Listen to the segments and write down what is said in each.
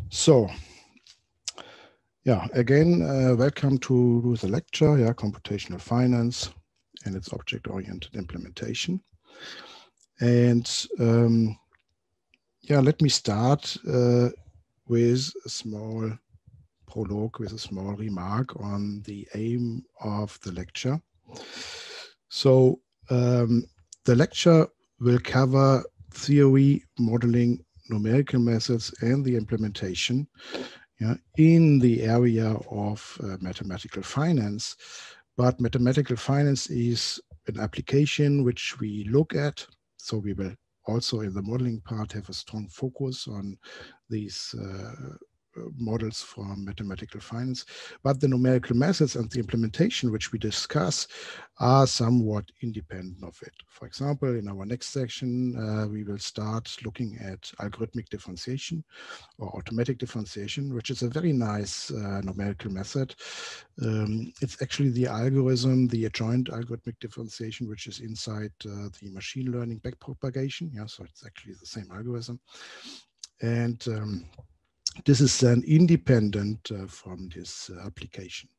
So, yeah, again, welcome to the lecture, Computational Finance and its Object-Oriented Implementation. And let me start with a small prologue, with a small remark on the aim of the lecture. So, the lecture will cover theory, modeling, numerical methods, and the implementation in the area of mathematical finance. But mathematical finance is an application which we look at. So we will also in the modeling part have a strong focus on these models from mathematical finance, but the numerical methods and the implementation which we discuss are somewhat independent of it. For example, in our next section, we will start looking at algorithmic differentiation or automatic differentiation, which is a very nice numerical method. It's actually the algorithm, the adjoint algorithmic differentiation, which is inside the machine learning backpropagation. So it's actually the same algorithm. And this is then independent from this application.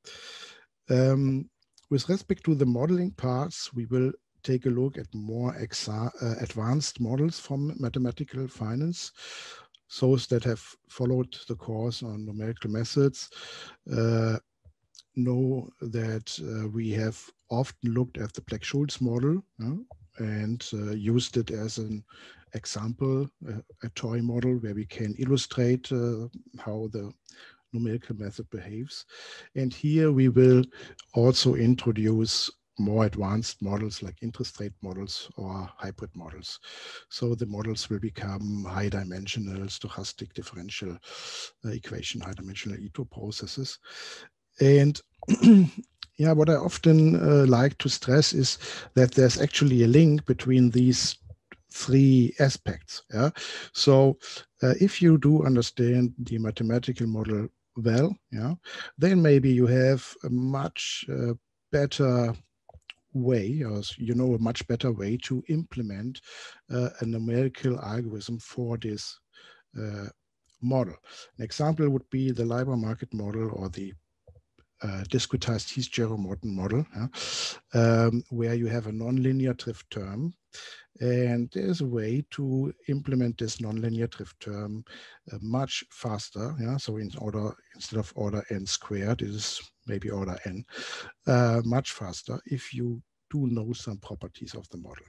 With respect to the modeling parts, we will take a look at more advanced models from mathematical finance. Those that have followed the course on numerical methods know that we have often looked at the Black-Scholes model and used it as an example, a toy model where we can illustrate how the numerical method behaves. And here we will also introduce more advanced models like interest rate models or hybrid models. So the models will become high-dimensional stochastic differential equation, high-dimensional Ito processes. And what I often like to stress is that there's actually a link between these three aspects. So if you do understand the mathematical model well, then maybe you have a much better way, or a much better way to implement a numerical algorithm for this model. An example would be the Leiber market model or the discretized Heath-Jarrett-Morton model, where you have a nonlinear drift term. And there's a way to implement this nonlinear drift term much faster. So instead of order n squared, it is maybe order n, much faster if you do know some properties of the model.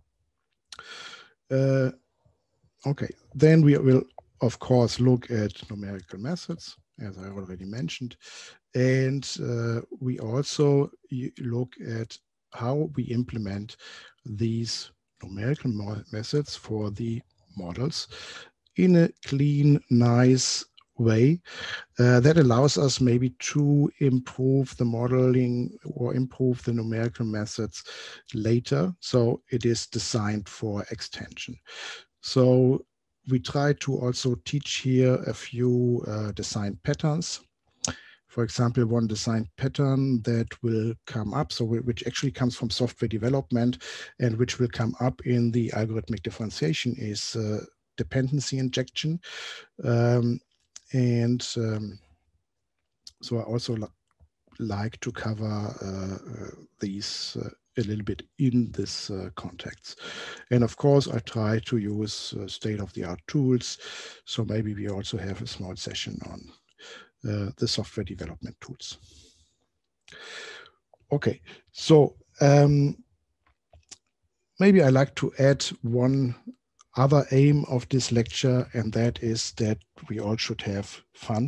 Okay, then we will, of course, look at numerical methods, as I already mentioned. And we also look at how we implement these numerical methods for the models in a clean, nice way that allows us maybe to improve the modeling or improve the numerical methods later. So it is designed for extension. So we try to also teach here a few design patterns. For example, one design pattern that will come up, so which actually comes from software development and which will come up in the algorithmic differentiation is dependency injection. So I also like to cover these a little bit in this context. And of course, I try to use state-of-the-art tools. So maybe we also have a small session on the software development tools. Okay, so maybe I like to add one other aim of this lecture, and that is that we all should have fun.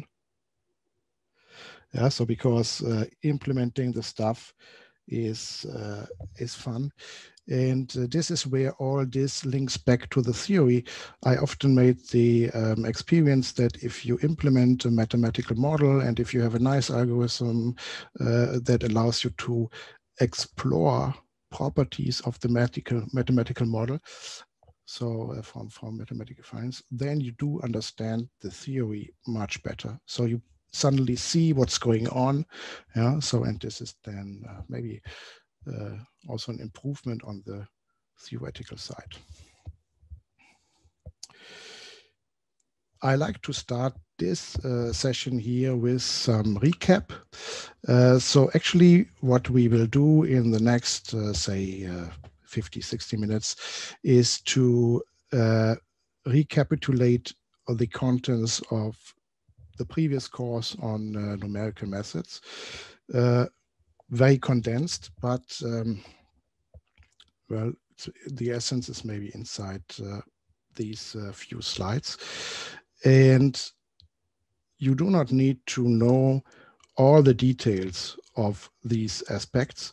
So because implementing the stuff is fun. And this is where all this links back to the theory. I often made the experience that if you implement a mathematical model and if you have a nice algorithm that allows you to explore properties of the mathematical model, so from mathematical finance, then you do understand the theory much better. So you suddenly see what's going on. And this is then maybe also an improvement on the theoretical side. I like to start this session here with some recap. So actually what we will do in the next, say, 50, 60 minutes is to recapitulate the contents of the previous course on numerical methods. Very condensed, but well, the essence is maybe inside these few slides. And you do not need to know all the details of these aspects.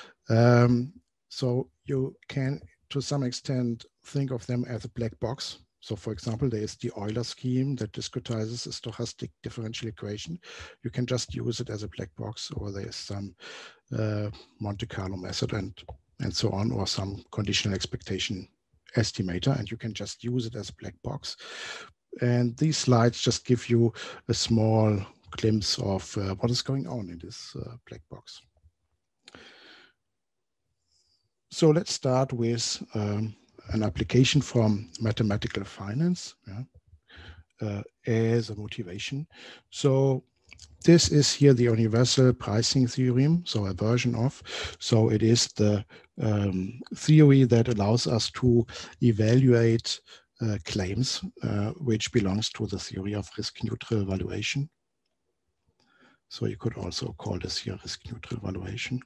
So you can, to some extent, think of them as a black box. So for example, there is the Euler scheme that discretizes a stochastic differential equation. You can just use it as a black box, or there's some Monte Carlo method and so on, or some conditional expectation estimator, and you can just use it as a black box. And these slides just give you a small glimpse of what is going on in this black box. So let's start with an application from mathematical finance as a motivation. So this is here the universal pricing theorem, so a version of. So it is the theory that allows us to evaluate claims, which belongs to the theory of risk-neutral valuation. So you could also call this here risk-neutral valuation.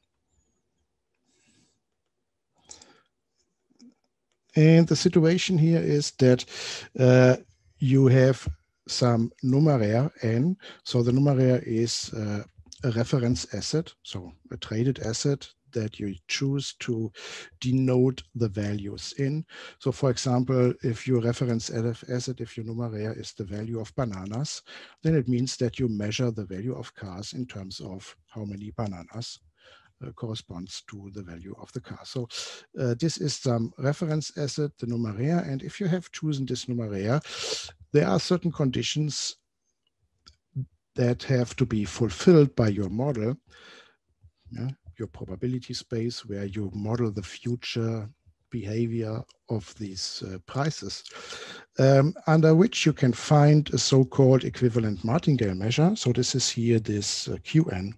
And the situation here is that you have some numeraire n. So the numeraire is a reference asset, so a traded asset that you choose to denote the values in. So for example, if your reference asset, if your numeraire is the value of bananas, then it means that you measure the value of cars in terms of how many bananas corresponds to the value of the car. So this is some reference asset, the numeraire, and if you have chosen this numeraire, there are certain conditions that have to be fulfilled by your model, your probability space, where you model the future behavior of these prices, under which you can find a so-called equivalent martingale measure. So this is here this Qn.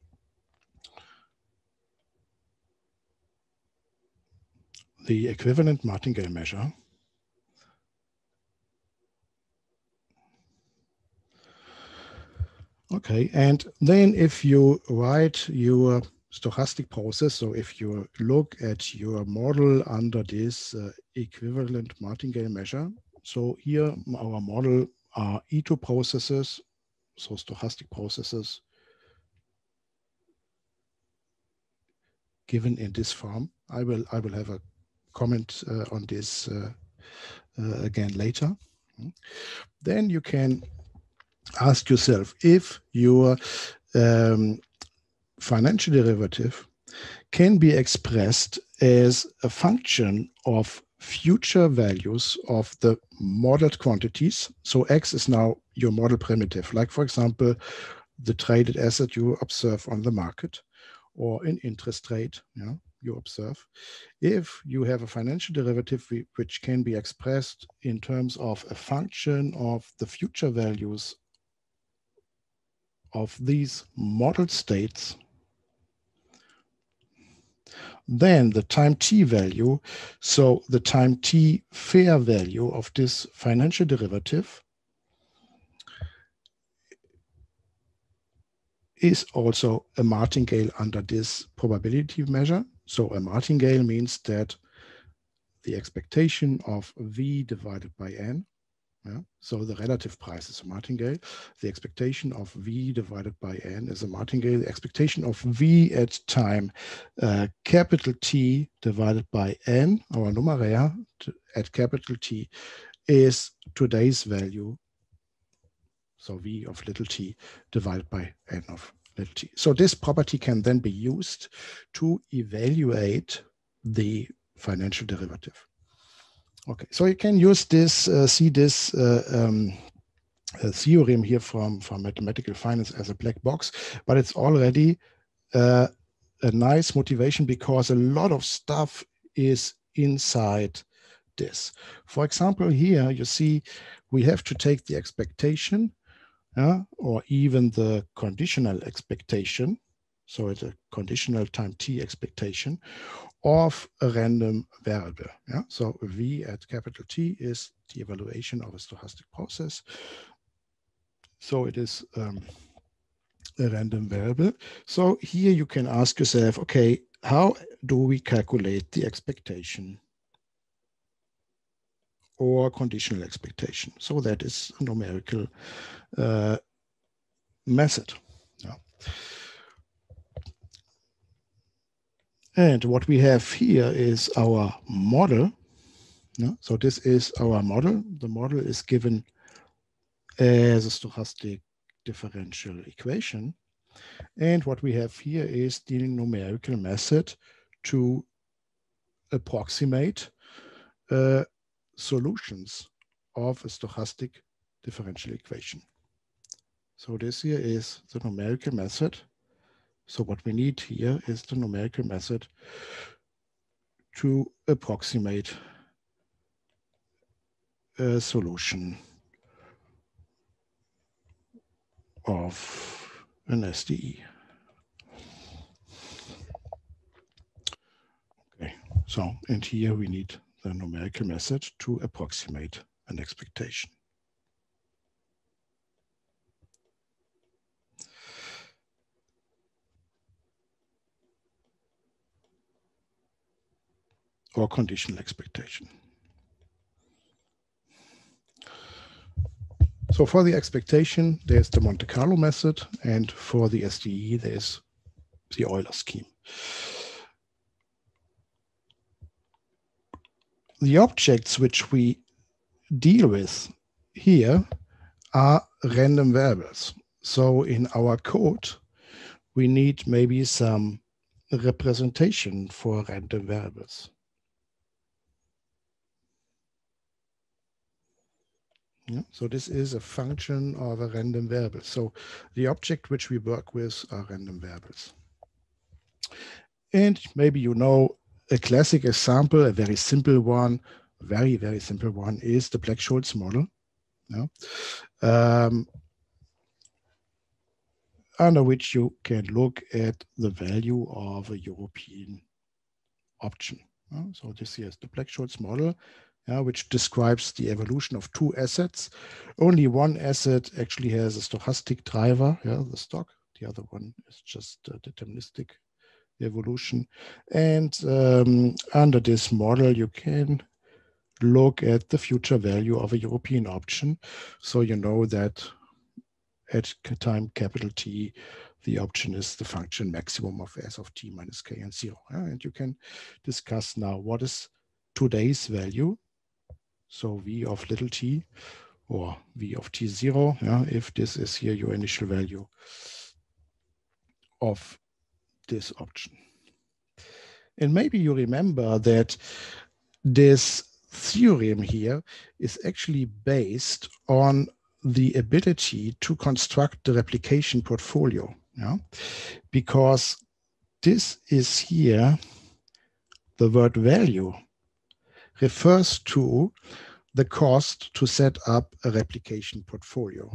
The equivalent martingale measure Okay, and then if you write your stochastic process, so if you look at your model under this equivalent martingale measure, so here our model are E2 processes, so stochastic processes given in this form. I will have a comment on this again later. Then you can ask yourself if your financial derivative can be expressed as a function of future values of the modeled quantities. So X is now your model primitive, like for example, the traded asset you observe on the market, or in interest rate you observe. If you have a financial derivative which can be expressed in terms of a function of the future values of these model states, then the time t value, so the time t fair value of this financial derivative, is also a martingale under this probability measure. So a martingale means that the expectation of V divided by N, so the relative price is a martingale. The expectation of V divided by N is a martingale. The expectation of V at time capital T divided by N, our numeraire at capital T, is today's value, so V of little t divided by N of little t. So this property can then be used to evaluate the financial derivative. Okay, so you can use this, see this theorem here from mathematical finance as a black box, but it's already a nice motivation because a lot of stuff is inside this. For example, here you see we have to take the expectation or even the conditional expectation. So it's a conditional time t expectation of a random variable. Yeah? So V at capital T is the evaluation of a stochastic process. So it is a random variable. So here you can ask yourself, okay, how do we calculate the expectation or conditional expectation? So that is a numerical method. Yeah. And what we have here is our model. Yeah? So this is our model. The model is given as a stochastic differential equation. And what we have here is the numerical method to approximate solutions of a stochastic differential equation. So this here is the numerical method. So what we need here is the numerical method to approximate a solution of an SDE. Okay, so and here we need the numerical method to approximate an expectation. Or conditional expectation. So for the expectation, there's the Monte Carlo method, and for the SDE, there's the Euler scheme. The objects which we deal with here are random variables. So in our code, we need maybe some representation for random variables. Yeah, so this is a function of a random variable. So the object which we work with are random variables. And maybe you know a classic example, a very simple one, very, very simple one is the Black-Scholes model. Yeah. Under which you can look at the value of a European option. So this here is the Black-Scholes model, which describes the evolution of two assets. Only one asset actually has a stochastic driver, the stock. The other one is just deterministic evolution. And under this model, you can look at the future value of a European option. So you know that at time capital T, the option is the function maximum of S of t minus k and 0. And you can discuss now what is today's value. So V of little t or V of t0, if this is here your initial value of this option. And maybe you remember that this theorem here is actually based on the ability to construct the replication portfolio, because this is here, the word value refers to the cost to set up a replication portfolio.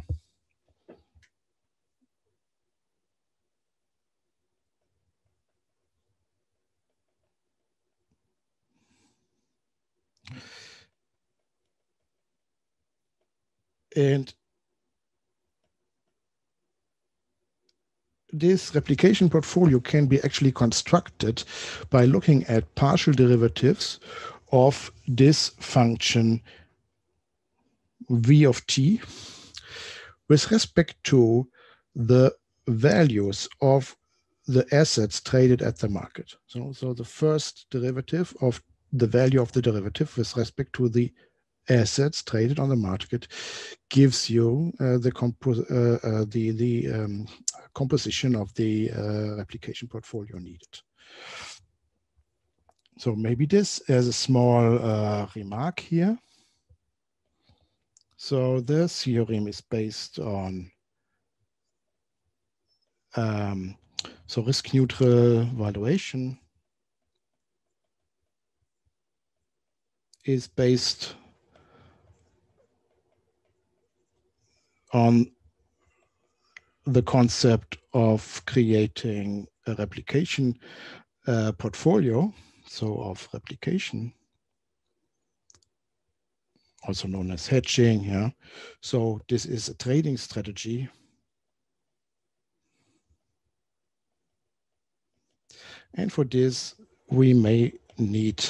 And this replication portfolio can be actually constructed by looking at partial derivatives of this function V of t with respect to the values of the assets traded at the market. So the first derivative of the value of the derivative with respect to the assets traded on the market gives you the composition of the replication portfolio needed. So maybe this as a small remark here. So the theorem is based on so risk neutral valuation is based on the concept of creating a replication portfolio, so of replication, also known as hedging. Yeah, so this is a trading strategy. And for this, we may need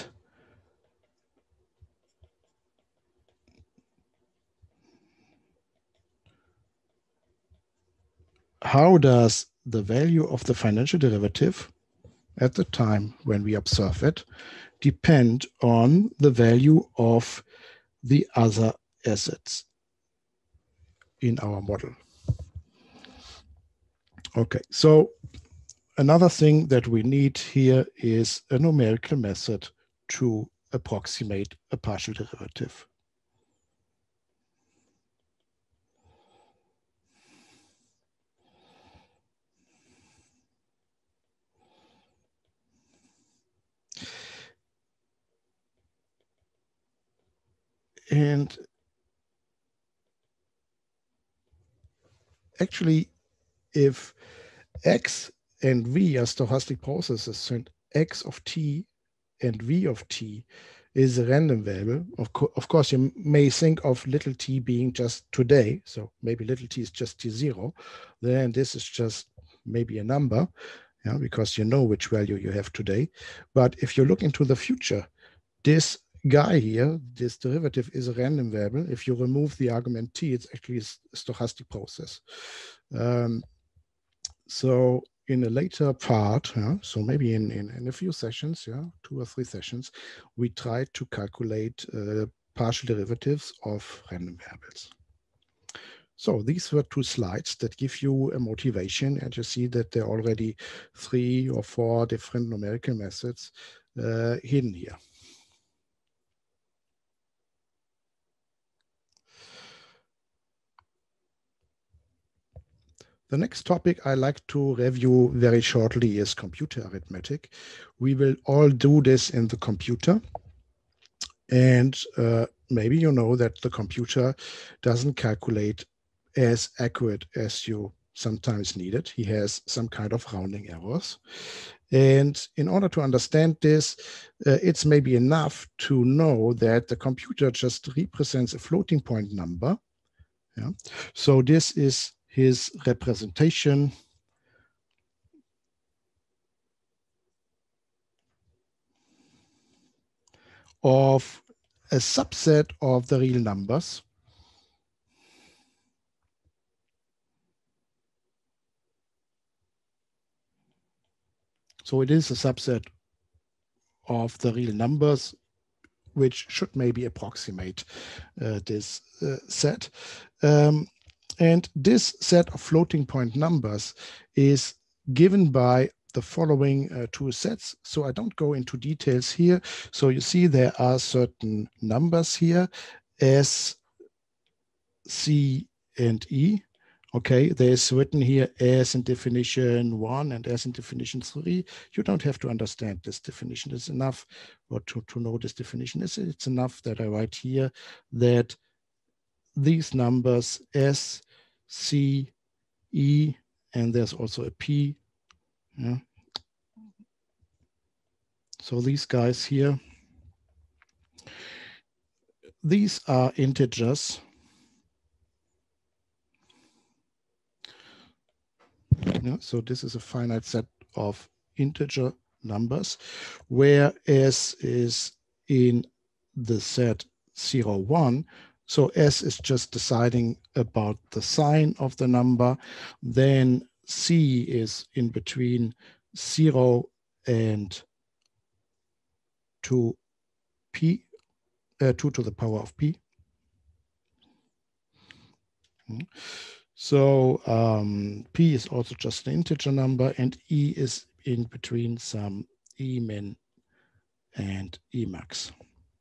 how does the value of the financial derivative at the time when we observe it depend on the value of the other assets in our model. Okay, so another thing that we need here is a numerical method to approximate a partial derivative. And actually, if x and v are stochastic processes and x of t and v of t is a random variable, of course, you may think of little t being just today. So maybe little t is just t0. Then this is just maybe a number, yeah, because you know which value you have today. But if you look into the future, this guy here, this derivative is a random variable. If you remove the argument t, it's actually a stochastic process. So in a later part, so maybe in a few sessions, 2 or 3 sessions, we try to calculate partial derivatives of random variables. So these were 2 slides that give you a motivation, and you see that there are already 3 or 4 different numerical methods hidden here. The next topic I like to review very shortly is computer arithmetic. We will all do this in the computer. And maybe you know that the computer doesn't calculate as accurate as you sometimes need it. He has some kind of rounding errors. And in order to understand this, it's maybe enough to know that the computer just represents a floating point number. Yeah. So this is his representation of a subset of the real numbers. So it is a subset of the real numbers, which should maybe approximate this set. And this set of floating point numbers is given by the following 2 sets. So I don't go into details here. So you see there are certain numbers here, S, C, and E. Okay, there's written here S in definition 1 and S in definition 3. You don't have to understand this definition. It's enough, or to know this definition. It's enough that I write here that these numbers S, C, E, and there's also a P. Yeah. So these guys here, these are integers. Yeah, so this is a finite set of integer numbers, where S is in the set 0, 1. So S is just deciding about the sign of the number. Then C is in between 0 and 2 p, 2 to the power of p. So p is also just an integer number, and E is in between some E min and E max.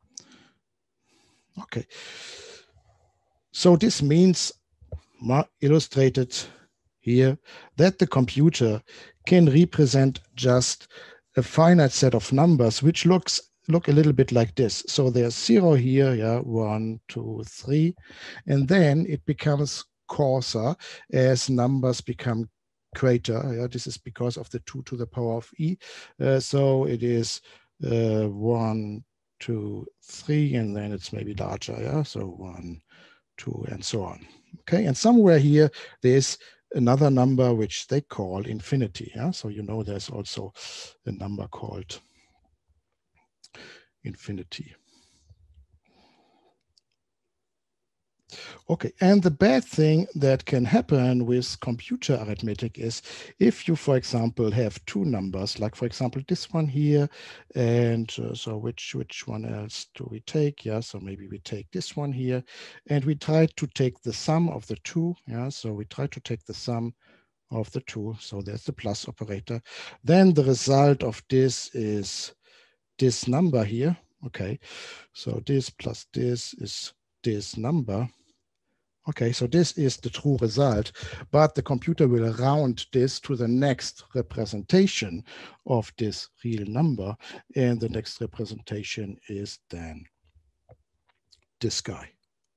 Okay. So this means, illustrated here, that the computer can represent just a finite set of numbers, which looks look a little bit like this. So there's 0 here, yeah, 1, 2, 3, and then it becomes coarser as numbers become greater. Yeah, this is because of the 2 to the power of e. So it is 1, 2, 3, and then it's maybe larger. Yeah, so 1, 2, and so on. Okay, and somewhere here there's another number which they call infinity. Yeah, so you know there's also a number called infinity. Okay, and the bad thing that can happen with computer arithmetic is if you, for example, have two numbers, like for example, this one here, and so which one else do we take? Yeah, so maybe we take this one here, and we try to take the sum of the two. Yeah, so we try to take the sum of the two. So there's the plus operator. Then the result of this is this number here. Okay, so this plus this is this number. Okay, so this is the true result, but the computer will round this to the next representation of this real number, and the next representation is then this guy.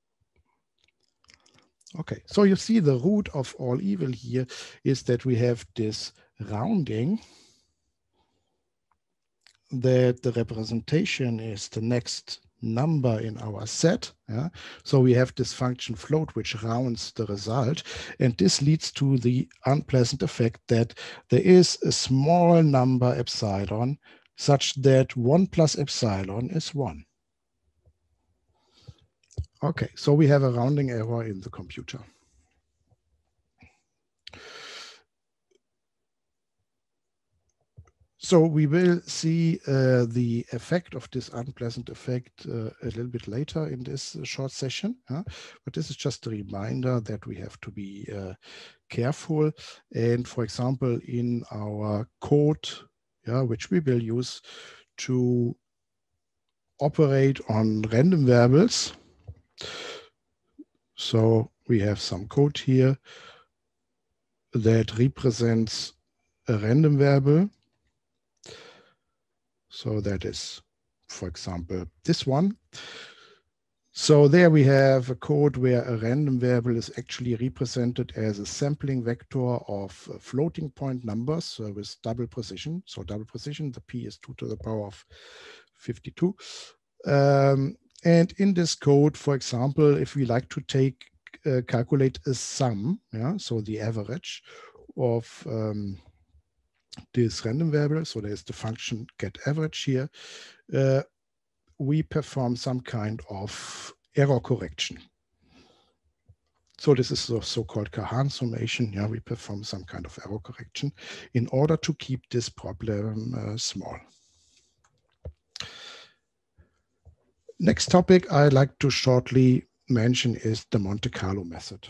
Okay, so you see the root of all evil here is that we have this rounding, that the representation is the next number in our set. Yeah? So we have this function float which rounds the result, and this leads to the unpleasant effect that there is a small number epsilon such that 1 plus epsilon is 1. Okay, so we have a rounding error in the computer. So we will see the effect of this unpleasant effect a little bit later in this short session. But this is just a reminder that we have to be careful. And for example, in our code, which we will use to operate on random variables. So we have some code here that represents a random variable. So that is, for example, this one. So there we have a code where a random variable is actually represented as a sampling vector of floating point numbers with double precision. So double precision, the p is 2 to the power of 52. And in this code, for example, if we like to calculate a sum, so the average of this random variable, so there's the function getAverage here, we perform some kind of error correction. So this is the so-called Kahan summation. We perform some kind of error correction in order to keep this problem small. Next topic I'd like to shortly mention is the Monte Carlo method.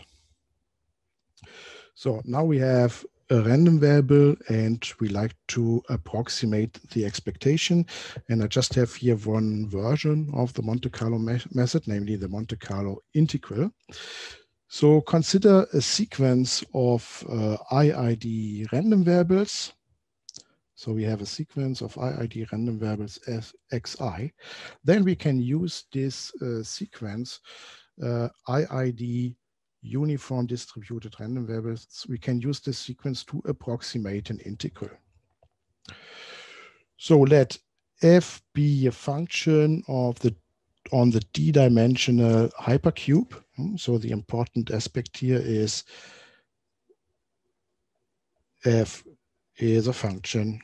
So now we have a random variable and we like to approximate the expectation. And I just have here one version of the Monte Carlo method, namely the Monte Carlo integral. So consider a sequence of IID random variables. So we have a sequence of IID random variables as xi. Then we can use this sequence, IID uniform distributed random variables. We can use this sequence to approximate an integral. So let f be a function of on the d-dimensional hypercube. So the important aspect here is f is a function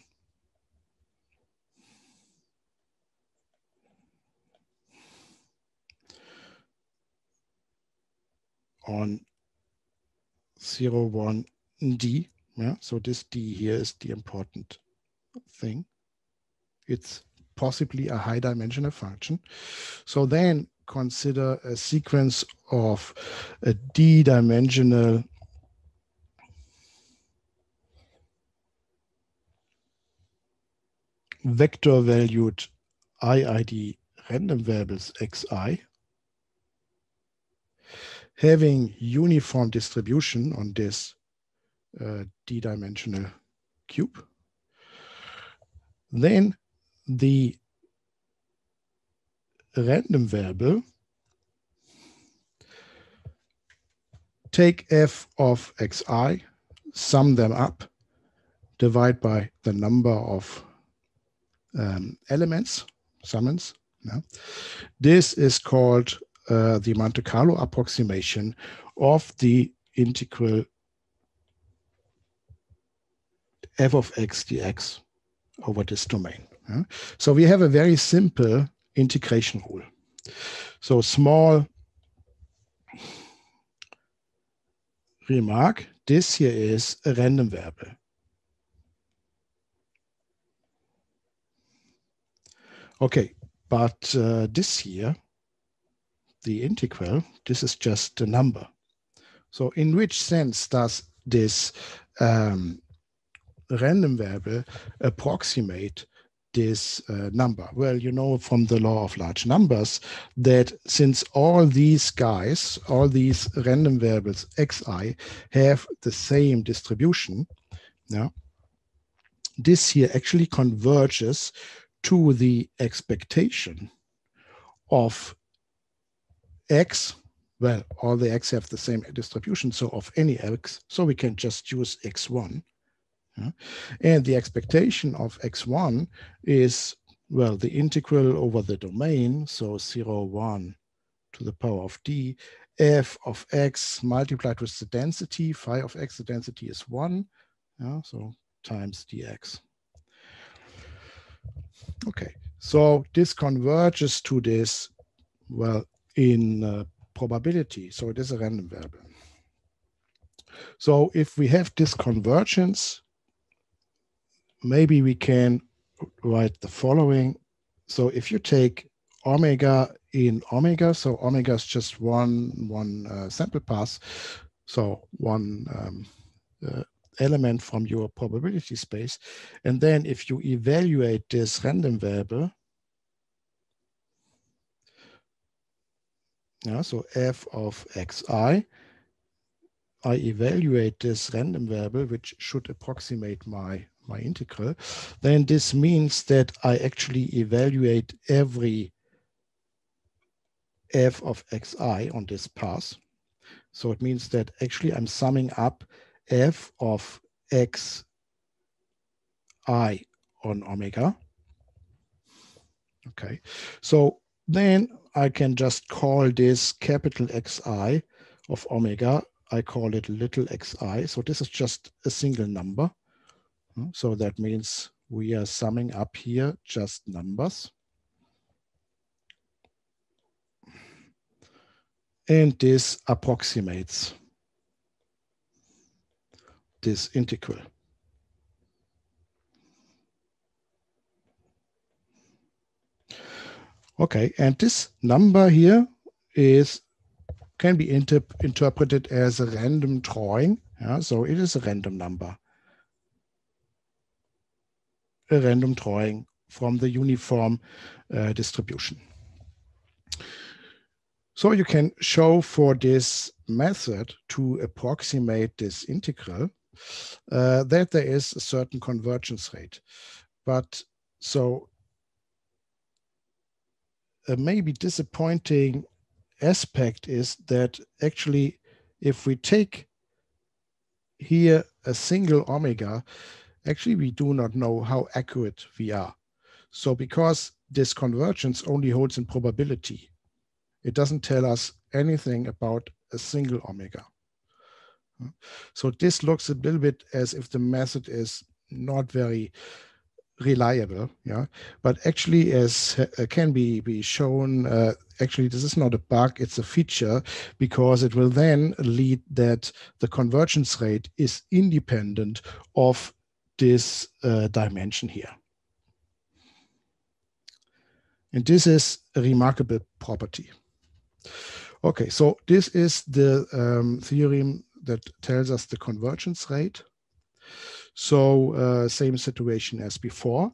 on 0, 1, d. So this d here is the important thing. It's possibly a high dimensional function. So then consider a sequence of a d-dimensional vector valued IID random variables xi having uniform distribution on this d-dimensional cube. Then the random variable, take f of xi, sum them up, divide by the number of elements, summons. Yeah. This is called the Monte Carlo approximation of the integral f of x dx over this domain. Yeah. So we have a very simple integration rule. So small remark, this here is a random variable. Okay, but this here, the integral, this is just a number. So in which sense does this random variable approximate this number? Well, you know from the law of large numbers that since all these guys, all these random variables xi have the same distribution, yeah, this here actually converges to the expectation of x. Well, all the x have the same distribution, so of any x, so we can just use x1. Yeah. And the expectation of x1 is, well, the integral over the domain, so 0, 1 to the power of d, f of x multiplied with the density, phi of x, the density is 1, yeah, so times dx. Okay, so this converges to this, well, in probability, so it is a random variable. So if we have this convergence, maybe we can write the following. So if you take omega in omega, so omega is just one sample pass, so one element from your probability space. And then if you evaluate this random variable, yeah, so f of xi, I evaluate this random variable, which should approximate my integral, then this means that I actually evaluate every f of xi on this path. So it means that actually I'm summing up f of xi on omega. Okay, so then I can just call this capital Xi of omega, I call it little xi. So this is just a single number. So that means we are summing up here just numbers. And this approximates this integral. Okay, and this number here can be interpreted as a random drawing. Yeah, so it is a random number. A random drawing from the uniform distribution. So you can show for this method to approximate this integral that there is a certain convergence rate. But so a maybe disappointing aspect is that actually if we take here a single omega, actually we do not know how accurate we are. So because this convergence only holds in probability, it doesn't tell us anything about a single omega. So this looks a little bit as if the method is not very reliable, yeah. But actually, as can be shown, actually this is not a bug, it's a feature, because it will then lead that the convergence rate is independent of this dimension here. And this is a remarkable property. Okay, so this is the theorem that tells us the convergence rate. So same situation as before.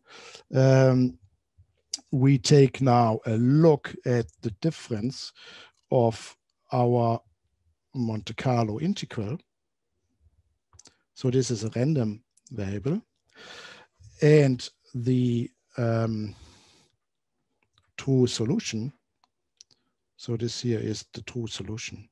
We take now a look at the difference of our Monte Carlo integral. So this is a random variable. And the true solution So this here is the true solution.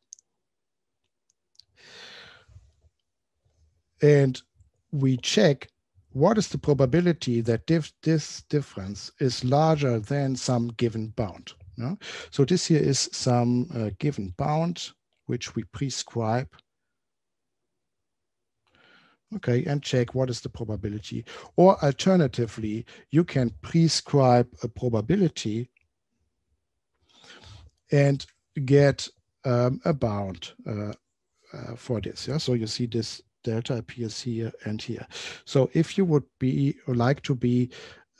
And we check what is the probability that this difference is larger than some given bound. No? So this here is some given bound, which we prescribe. Okay, and check what is the probability. Or alternatively, you can prescribe a probability and get a bound for this. Yeah, so you see this delta appears here and here. So if you would like to be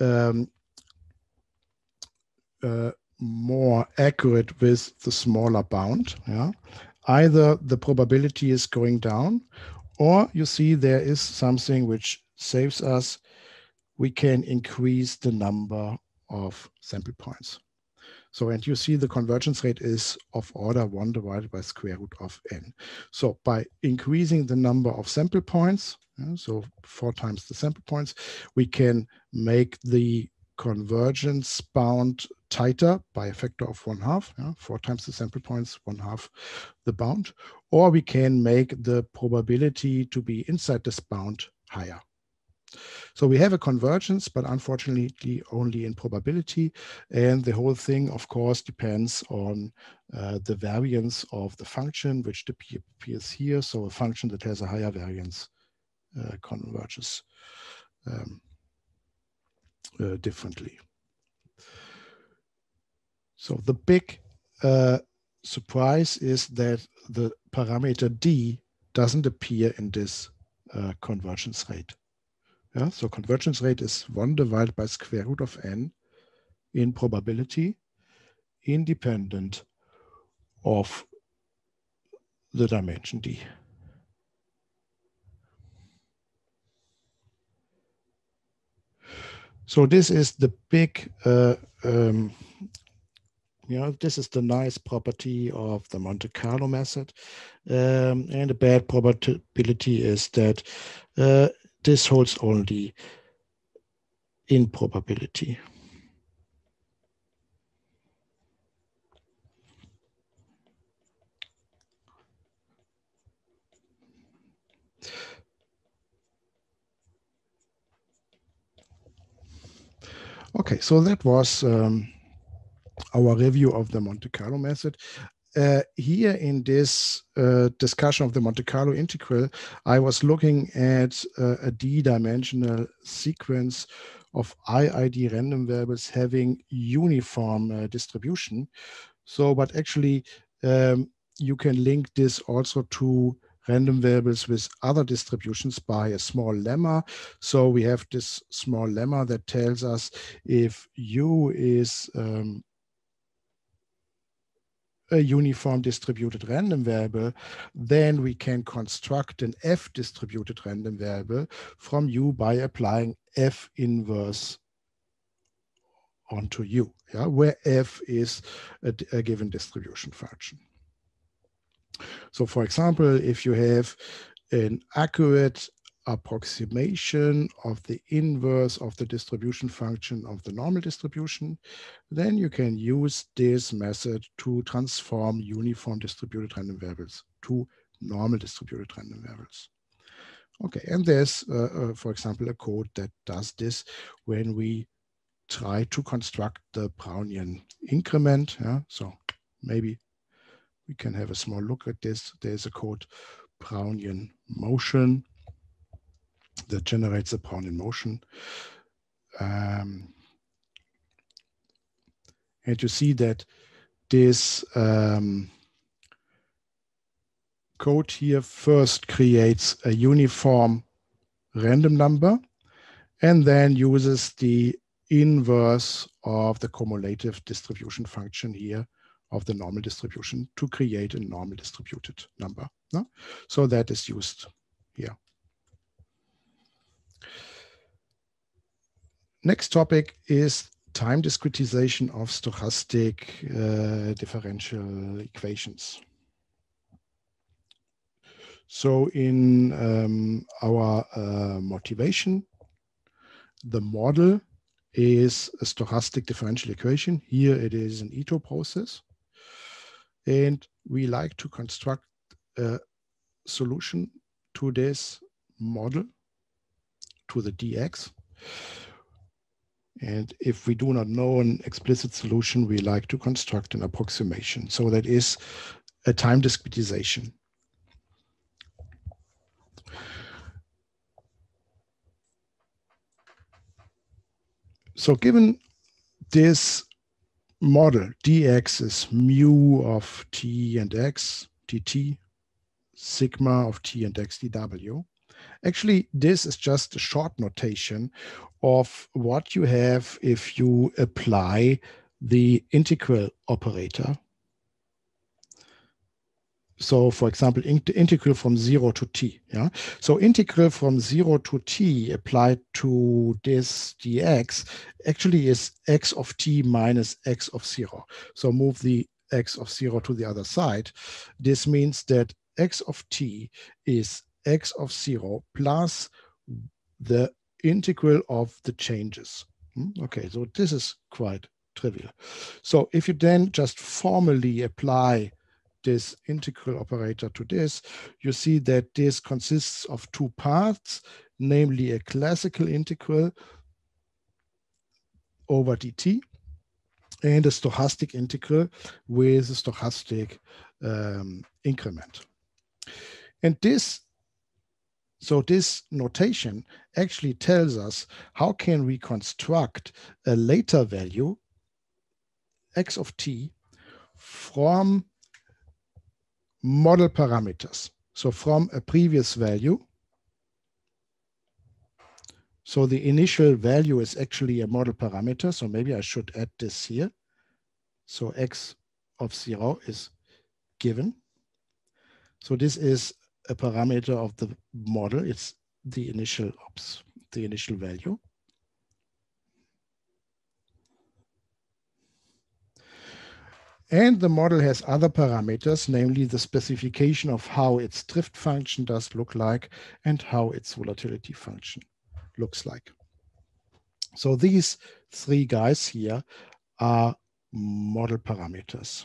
more accurate with the smaller bound, yeah, either the probability is going down, or you see there is something which saves us. We can increase the number of sample points. So, and you see the convergence rate is of order 1 divided by square root of n. So by increasing the number of sample points, so 4 times the sample points, we can make the convergence bound tighter by a factor of 1/2, 4 times the sample points, 1/2 the bound, or we can make the probability to be inside this bound higher. So we have a convergence, but unfortunately only in probability. And the whole thing, of course, depends on the variance of the function, which appears here. So a function that has a higher variance converges differently. So the big surprise is that the parameter d doesn't appear in this convergence rate. Yeah, so convergence rate is 1 divided by square root of n in probability, independent of the dimension d. So this is the big, this is the nice property of the Monte Carlo method. And the bad probability is that this holds only in probability. Okay, so that was our review of the Monte Carlo method. Here in this discussion of the Monte Carlo integral, I was looking at a d-dimensional sequence of IID random variables having uniform distribution. So, but actually, you can link this also to random variables with other distributions by a small lemma. So we have this small lemma that tells us if U is a uniform distributed random variable, then we can construct an F distributed random variable from U by applying F inverse onto U, yeah, where F is a given distribution function. So for example, if you have an accurate approximation of the inverse of the distribution function of the normal distribution, then you can use this method to transform uniform distributed random variables to normal distributed random variables. Okay, and there's, for example, a code that does this when we try to construct the Brownian increment. Yeah? So maybe we can have a small look at this. There's a code Brownian motion that generates a Brownian motion. And you see that this code here first creates a uniform random number and then uses the inverse of the cumulative distribution function here of the normal distribution to create a normal distributed number. No? So that is used here. Next topic is time discretization of stochastic differential equations. So in our motivation, the model is a stochastic differential equation. Here it is an Ito process. And we like to construct a solution to this model, to the dx. And if we do not know an explicit solution, we like to construct an approximation. So that is a time discretization. So given this model, dx is mu of t and x dt, sigma of t and x dw. Actually, this is just a short notation of what you have if you apply the integral operator. So for example, integral from 0 to t. Yeah. So integral from 0 to t applied to this dx actually is x of t minus x of 0. So move the x of 0 to the other side. This means that x of t is x of 0 plus the integral of the changes. Okay, so this is quite trivial. So if you then just formally apply this integral operator to this, you see that this consists of two parts, namely a classical integral over dt and a stochastic integral with a stochastic increment. And this notation actually tells us how can we construct a later value, x of t, from model parameters. So from a previous value. So the initial value is actually a model parameter. So maybe I should add this here. So x of 0 is given. So this is a parameter of the model. It's the initial value. And the model has other parameters, namely the specification of how its drift function does look like and how its volatility function looks like. So these three guys here are model parameters.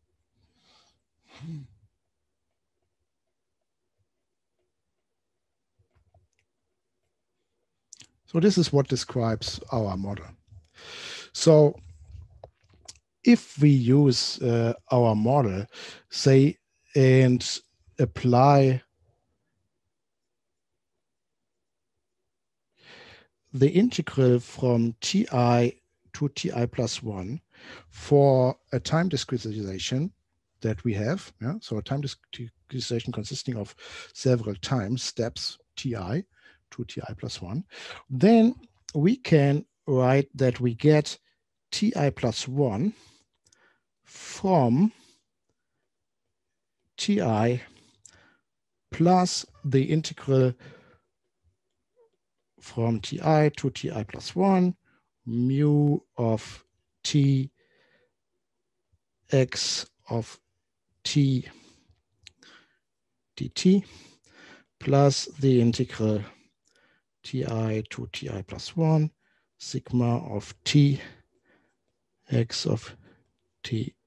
So this is what describes our model. So if we use our model, say, and apply the integral from ti to ti plus 1 for a time discretization that we have, yeah? So a time discretization consisting of several time steps ti to ti plus 1, then we can write that we get ti plus 1 from ti plus the integral from ti to ti plus 1 mu of t x of t dt plus the integral ti to ti plus 1 sigma of t x of t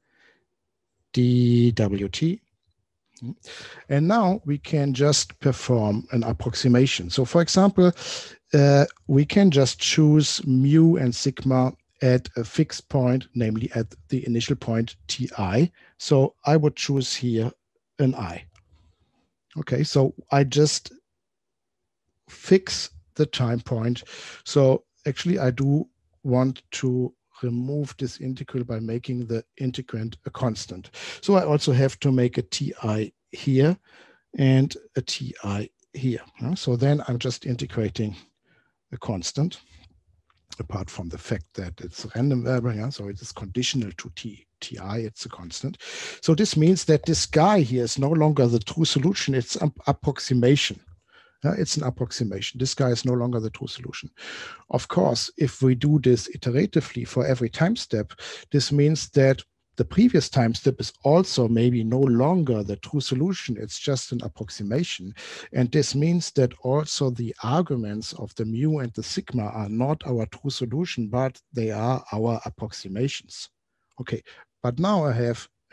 dwt. And now we can just perform an approximation. So for example, we can just choose mu and sigma at a fixed point, namely at the initial point ti. So I would choose here an I. Okay, so I just fix the time point. So actually I do want to remove this integral by making the integrand a constant. So I also have to make a ti here and a ti here. So then I'm just integrating a constant, apart from the fact that it's a random variable, so it is conditional to ti, it's a constant. So this means that this guy here is no longer the true solution, it's an approximation. It's an approximation. This guy is no longer the true solution. Of course, if we do this iteratively for every time step, this means that the previous time step is also maybe no longer the true solution. It's just an approximation. And this means that also the arguments of the mu and the sigma are not our true solution, but they are our approximations. Okay, but now I have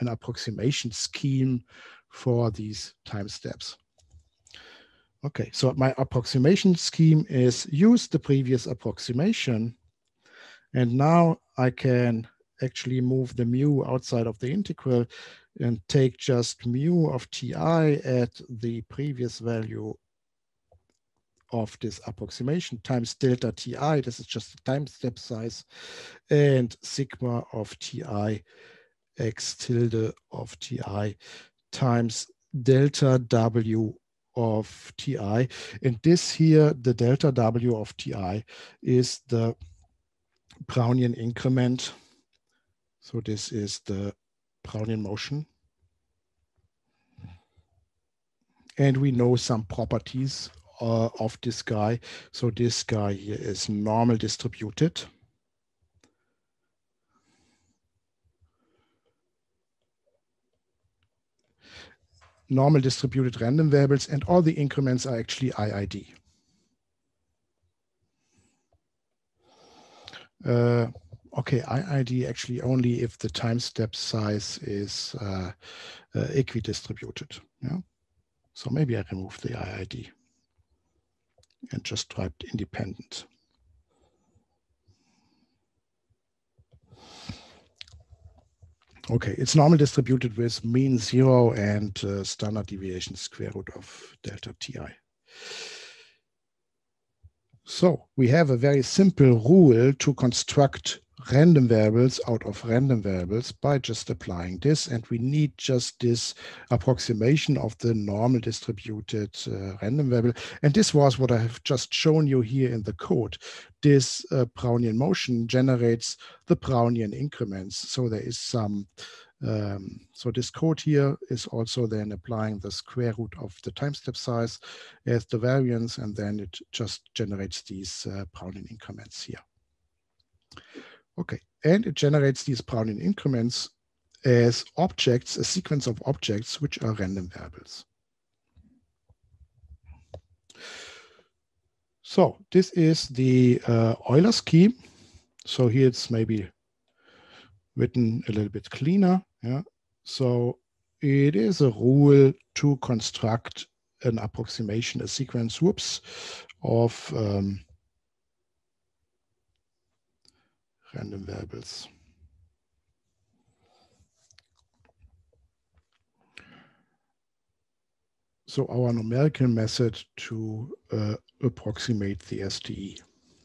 an approximation scheme for these time steps. Okay, so my approximation scheme is use the previous approximation, and now I can actually move the mu outside of the integral and take just mu of ti at the previous value of this approximation times delta ti, this is just the time step size, and sigma of ti x tilde of ti times delta w of ti. And this here, the delta w of ti, is the Brownian increment. So this is the Brownian motion. And we know some properties of this guy. So this guy here is normal distributed. Normal distributed random variables, and all the increments are actually IID. Okay, IID actually only if the time step size is equidistributed. Yeah? So maybe I remove the IID and just write independent. Okay, it's normal distributed with mean 0 and standard deviation square root of delta ti. So we have a very simple rule to construct random variables out of random variables by just applying this, and we need just this approximation of the normal distributed random variable. And this was what I have just shown you here in the code. This Brownian motion generates the Brownian increments. So there is some, so this code here is also then applying the square root of the time step size as the variance, and then it just generates these Brownian increments here. Okay, and it generates these Brownian increments as objects, a sequence of objects which are random variables. So this is the Euler scheme. So here it's maybe written a little bit cleaner. Yeah. So it is a rule to construct an approximation, a sequence, of random variables. So our numerical method to approximate the SDE.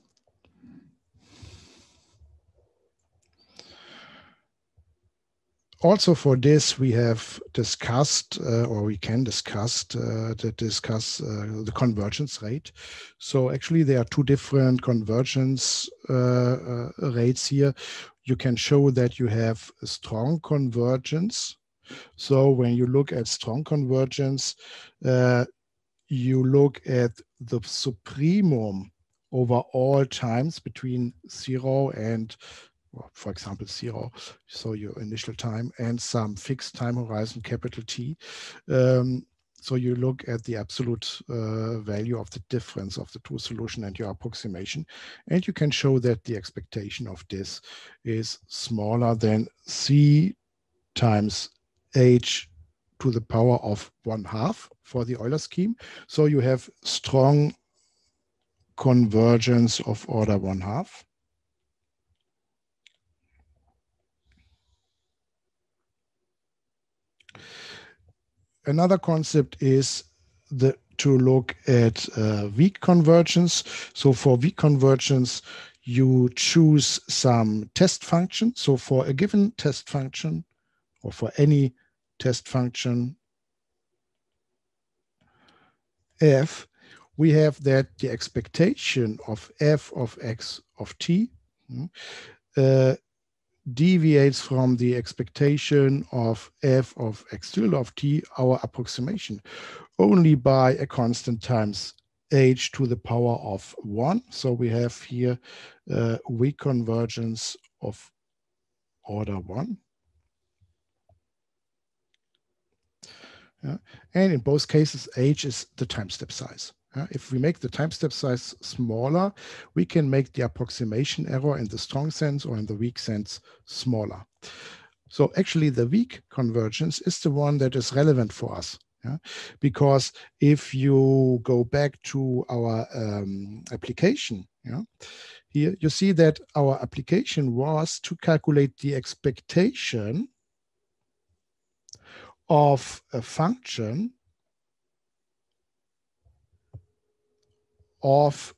Also for this, we have discussed, or we can discuss, the convergence rate. So actually there are two different convergence rates here. You can show that you have a strong convergence. So when you look at strong convergence, you look at the supremum over all times between 0 and, well, for example, 0, so your initial time, and some fixed time horizon, capital T. So you look at the absolute value of the difference of the two solution and your approximation, and you can show that the expectation of this is smaller than C times H to the power of 1/2 for the Euler scheme. So you have strong convergence of order 1/2. Another concept is to look at weak convergence. So for weak convergence, you choose some test function. So for a given test function, or for any test function f, we have that the expectation of f of x of t deviates from the expectation of f of x tilde of t, our approximation, only by a constant times h to the power of 1. So we have here weak convergence of order 1. And in both cases, h is the time step size. If we make the time step size smaller, we can make the approximation error in the strong sense or in the weak sense smaller. So actually the weak convergence is the one that is relevant for us. Yeah? Because if you go back to our application, yeah, here you see that our application was to calculate the expectation of a function of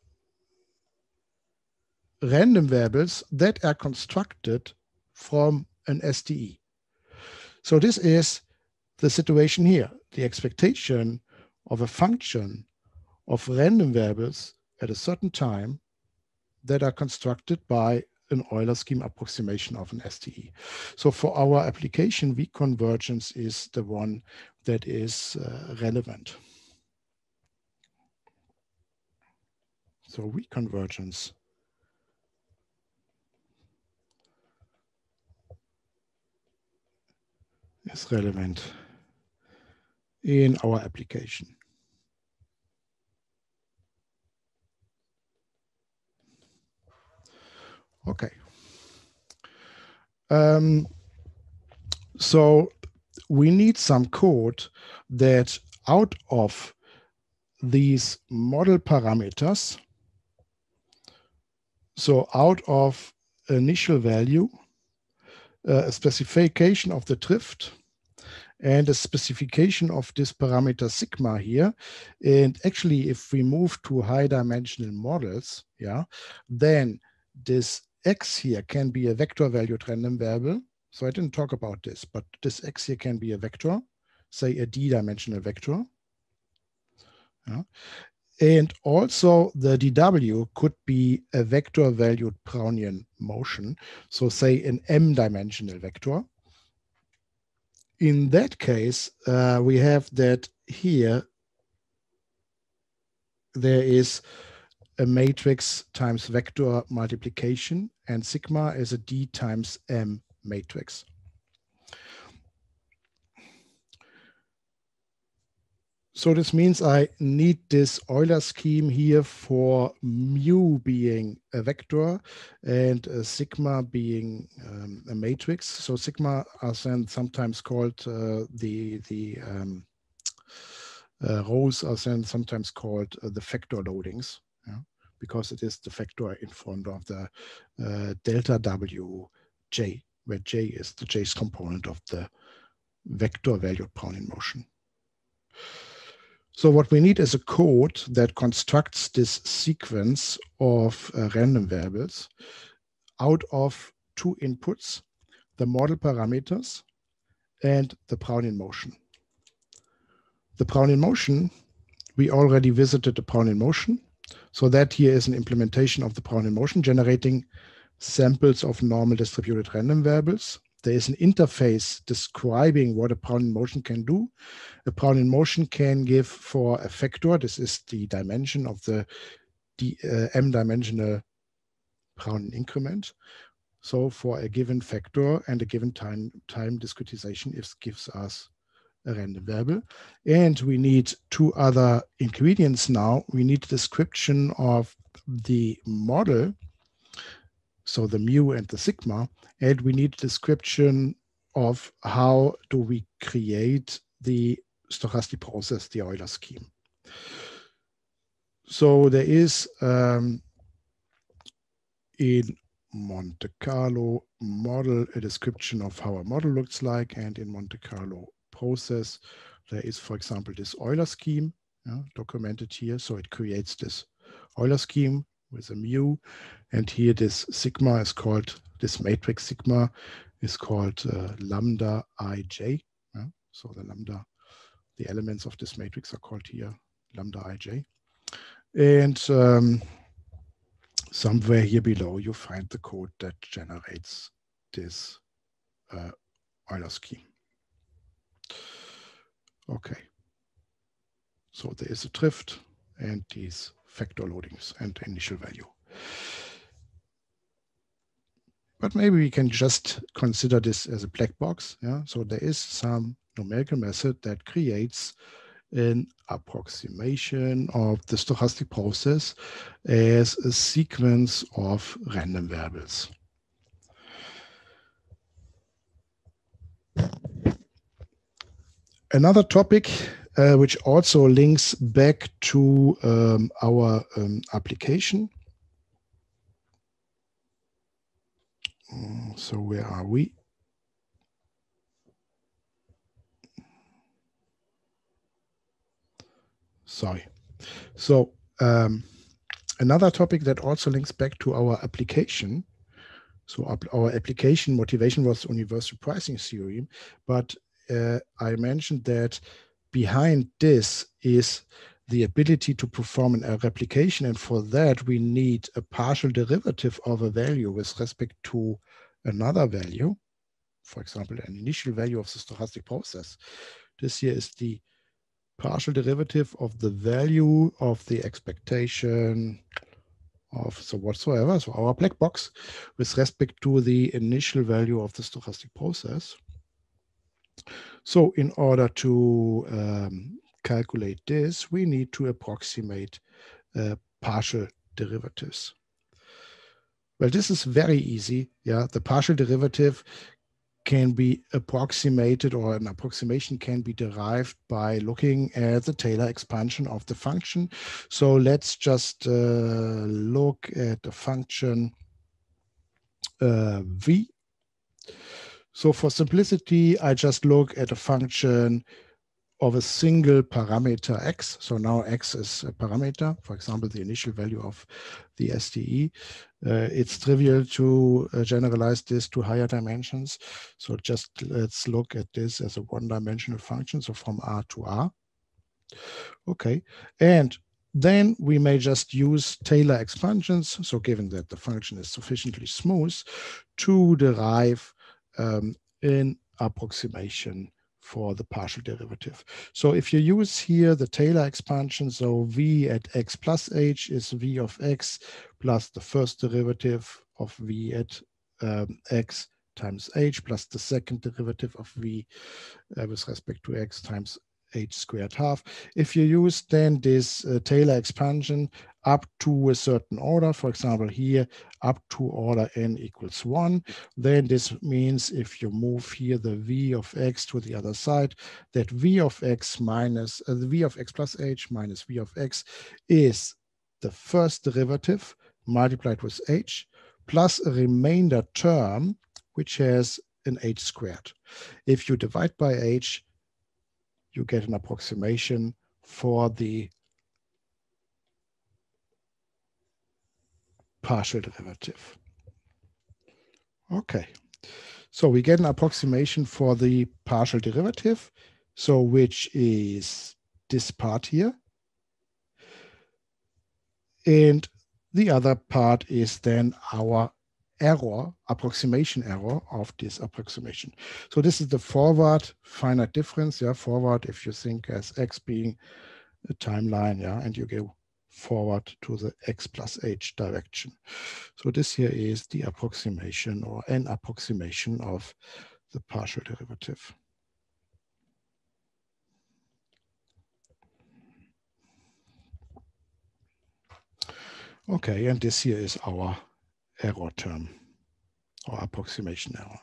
random variables that are constructed from an SDE. So this is the situation here, the expectation of a function of random variables at a certain time that are constructed by an Euler scheme approximation of an SDE. So for our application, weak convergence is the one that is relevant. So weak convergence is relevant in our application. Okay. So we need some code that out of these model parameters, so out of initial value, a specification of the drift, and a specification of this parameter sigma here. And actually, if we move to high dimensional models, yeah, then this x here can be a vector valued random variable. So I didn't talk about this, but this x here can be a vector, say a d-dimensional vector. Yeah. And also the dw could be a vector valued Brownian motion. So say an m-dimensional vector. In that case, we have that here there is a matrix times vector multiplication, and sigma is a d times m matrix. So this means I need this Euler scheme here for mu being a vector and sigma being a matrix. So sigma are then sometimes called rows are then sometimes called the factor loadings, yeah, because it is the factor in front of the delta w j, where j is the j's component of the vector valued Brownian motion. So what we need is a code that constructs this sequence of random variables out of two inputs, the model parameters and the Brownian motion. The Brownian motion, we already visited the Brownian motion. So that here is an implementation of the Brownian motion generating samples of normal distributed random variables. There is an interface describing what a Brownian motion can do. A Brownian motion can give for a vector, this is the dimension of the m-dimensional Brownian increment. So for a given vector and a given time discretization, it gives us a random variable. And we need two other ingredients now. We need a description of the model, so the mu and the sigma, and we need a description of how do we create the stochastic process, the Euler scheme. So there is in Monte Carlo model a description of how a model looks like, and in Monte Carlo process there is, for example, this Euler scheme documented here. So it creates this Euler scheme with a mu, and here this sigma is called, this matrix sigma is called lambda ij. So the lambda, the elements of this matrix are called here lambda ij. And somewhere here below you find the code that generates this Euler scheme. Okay. So there is a drift and these factor loadings and initial value. But maybe we can just consider this as a black box. Yeah? So there is some numerical method that creates an approximation of the stochastic process as a sequence of random variables. Another topic which also links back to our application. So where are we? Sorry. So another topic that also links back to our application. So our application motivation was universal pricing theory, but I mentioned that behind this is the ability to perform a replication, and for that we need a partial derivative of a value with respect to another value, for example, an initial value of the stochastic process. This here is the partial derivative of the value of the expectation of so whatsoever, so our black box, with respect to the initial value of the stochastic process. So in order to calculate this, we need to approximate partial derivatives. Well, this is very easy. Yeah, the partial derivative can be approximated, or an approximation can be derived by looking at the Taylor expansion of the function. So let's just look at the function v. So for simplicity, I just look at a function of a single parameter x. So now x is a parameter, for example, the initial value of the SDE. It's trivial to generalize this to higher dimensions. So just let's look at this as a one-dimensional function, so from R to R. Okay, and then we may just use Taylor expansions, so given that the function is sufficiently smooth, to derive an approximation for the partial derivative. So if you use here the Taylor expansion, so v at x plus h is v of x plus the first derivative of v at x times h plus the second derivative of v with respect to x times h squared half. If you use then this Taylor expansion up to a certain order, for example here up to order n equals 1, then this means if you move here the v of x to the other side, that v of x minus the v of x plus h minus v of x is the first derivative multiplied with h plus a remainder term which has an h squared. If you divide by h, you get an approximation for the partial derivative. Okay, so we get an approximation for the partial derivative, so which is this part here. And the other part is then our error, approximation error of this approximation. So this is the forward finite difference, yeah, forward if you think as x being a timeline, yeah, and you go forward to the x plus h direction. So this here is the approximation or an approximation of the partial derivative. Okay, and this here is our error term or approximation error.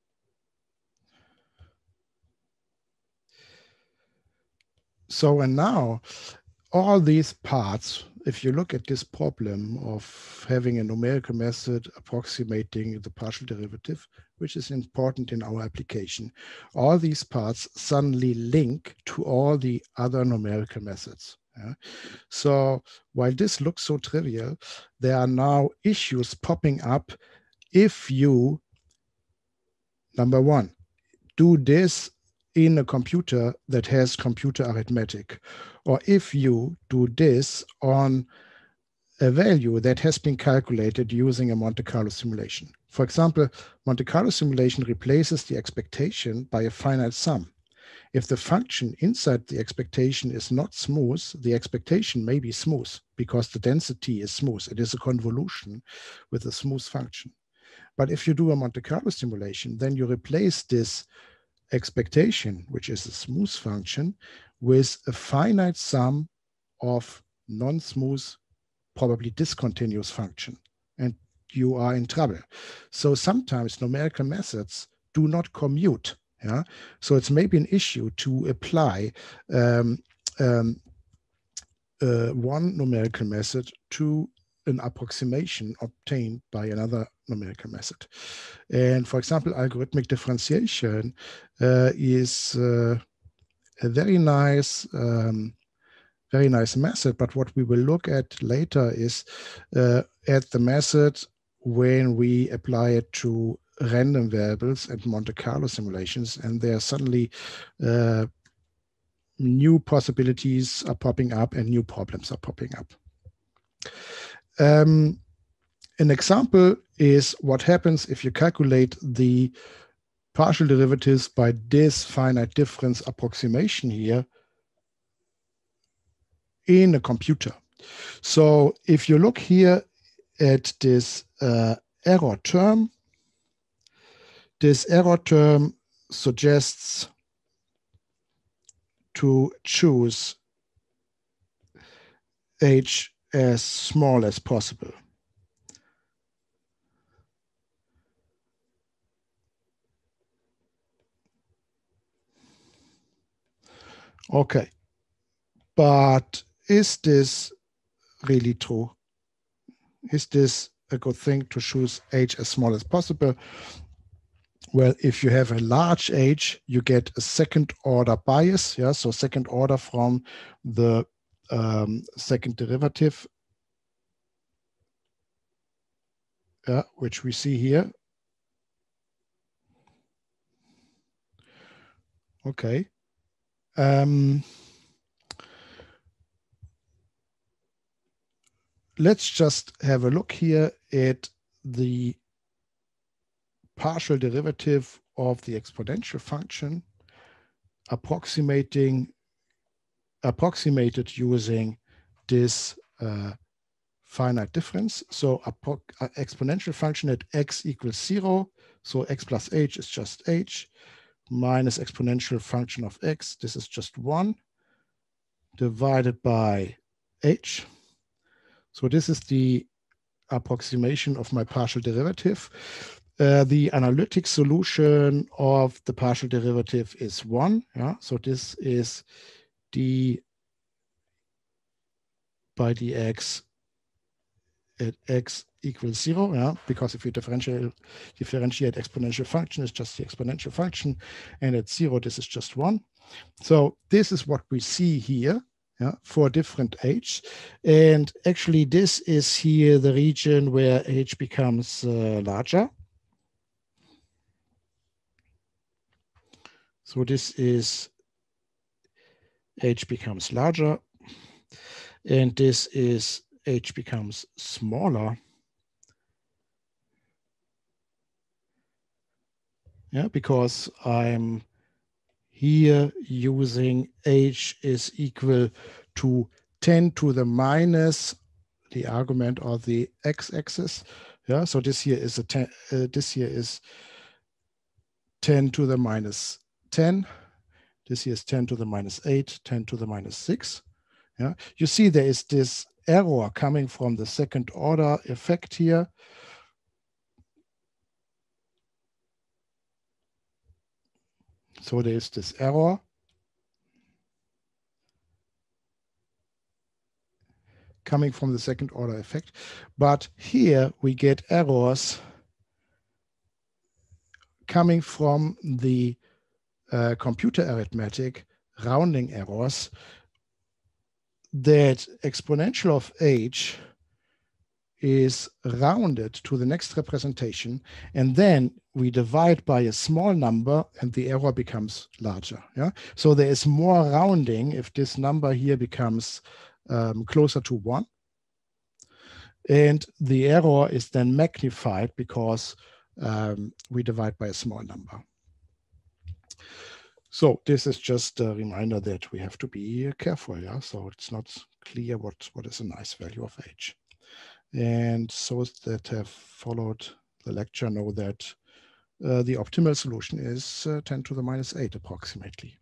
So, and now all these parts, if you look at this problem of having a numerical method approximating the partial derivative, which is important in our application, all these parts suddenly link to all the other numerical methods. Yeah? So while this looks so trivial, there are now issues popping up if you, number one, do this in a computer that has computer arithmetic, or if you do this on a value that has been calculated using a Monte Carlo simulation. For example, Monte Carlo simulation replaces the expectation by a finite sum. If the function inside the expectation is not smooth, the expectation may be smooth because the density is smooth. It is a convolution with a smooth function. But if you do a Monte Carlo simulation, then you replace this expectation, which is a smooth function, with a finite sum of non-smooth, probably discontinuous function, and you are in trouble. So sometimes numerical methods do not commute. Yeah, so it's maybe an issue to apply one numerical method to an approximation obtained by another numerical method. And for example, algorithmic differentiation is a very nice method, but what we will look at later is at the method when we apply it to random variables and Monte Carlo simulations, and there are suddenly new possibilities are popping up and new problems are popping up. An example is what happens if you calculate the partial derivatives by this finite difference approximation here in a computer. So if you look here at this error term, this error term suggests to choose h as small as possible. Okay, but is this really true? Is this a good thing to choose h as small as possible? Well, if you have a large h, you get a second order bias. Yeah, so second order from the second derivative, which we see here. Okay. Let's just have a look here at the partial derivative of the exponential function approximated using this finite difference. So exponential function at x equals 0. So x plus h is just h, minus exponential function of x, this is just 1, divided by h. So this is the approximation of my partial derivative. The analytic solution of the partial derivative is 1. Yeah? So this is d by dx at x equals 0, yeah? Because if you differentiate exponential function, it's just the exponential function, and at 0, this is just 1. So this is what we see here, yeah, for different h. And actually, this is here the region where h becomes larger. So this is h becomes larger, and this is h becomes smaller. Yeah, because I'm here using h is equal to 10 to the minus the argument of the x-axis. Yeah, so this here is a 10. This here is 10 to the minus 10. This here is 10 to the minus 8, 10 to the minus 6. Yeah, you see there is this error coming from the second order effect here. So there is this error. Coming from the second order effect. But here we get errors coming from the computer arithmetic rounding errors, that exponential of h is rounded to the next representation, and then we divide by a small number and the error becomes larger. Yeah, so there is more rounding if this number here becomes closer to 1, and the error is then magnified because we divide by a small number. So this is just a reminder that we have to be careful. Yeah, so it's not clear what is a nice value of h. And those that have followed the lecture know that the optimal solution is 10 to the minus 8 approximately.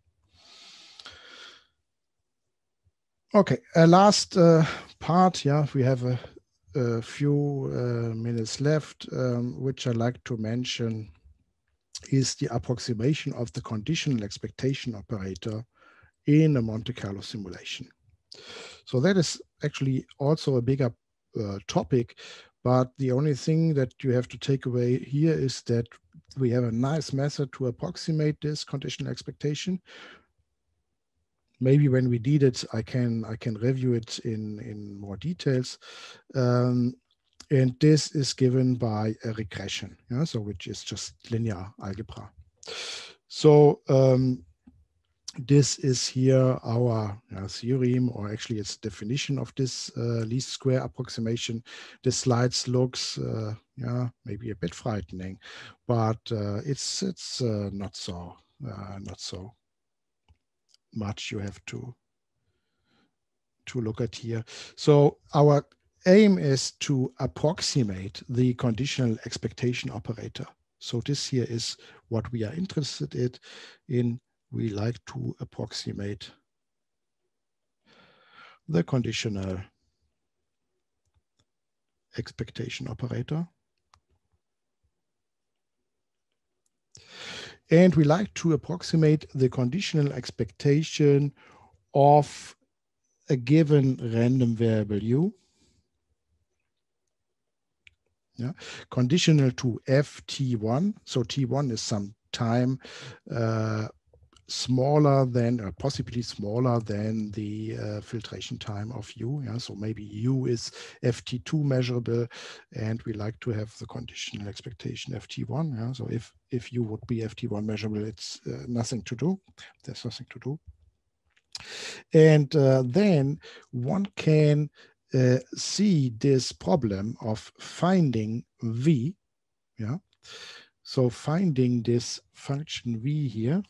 Okay, last part. Yeah, we have a few minutes left, which I like to mention is the approximation of the conditional expectation operator in a Monte Carlo simulation. So that is actually also a bigger topic, but the only thing that you have to take away here is that we have a nice method to approximate this conditional expectation. Maybe when we did it, I can review it in more details. And this is given by a regression, yeah? So which is just linear algebra. So this is here our theorem, or actually it's definition of this least square approximation. The slides looks maybe a bit frightening, but it's not so much you have to look at here. So our aim is to approximate the conditional expectation operator. So this here is what we are interested in. We like to approximate the conditional expectation operator. And we like to approximate the conditional expectation of a given random variable u, yeah, conditional to ft1. So t1 is some time smaller than, or possibly smaller than the filtration time of u. Yeah? So maybe u is ft2 measurable, and we like to have the conditional expectation ft1. Yeah? So if u would be ft1 measurable, it's nothing to do. There's nothing to do. And then one can see this problem of finding v. Yeah. So finding this function v here.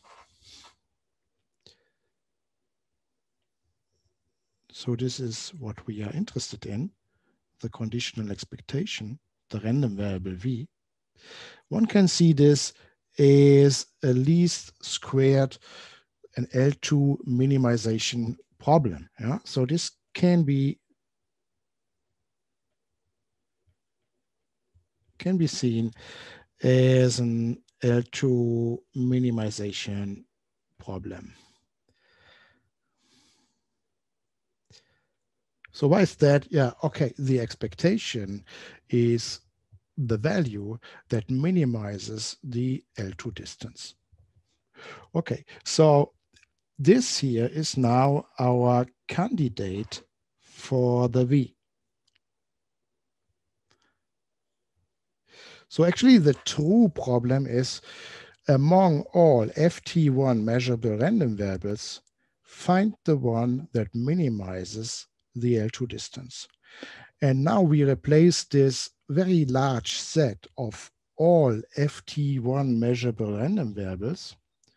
So this is what we are interested in, the conditional expectation, the random variable v. One can see this as a least squared an L2 minimization problem. Yeah? So this can be seen as an L2 minimization problem. So why is that? Yeah, okay, the expectation is the value that minimizes the L2 distance. Okay, so this here is now our candidate for the V. So actually the true problem is, among all ft1 measurable random variables, find the one that minimizes the L2 distance. And now we replace this very large set of all ft1 measurable random variables.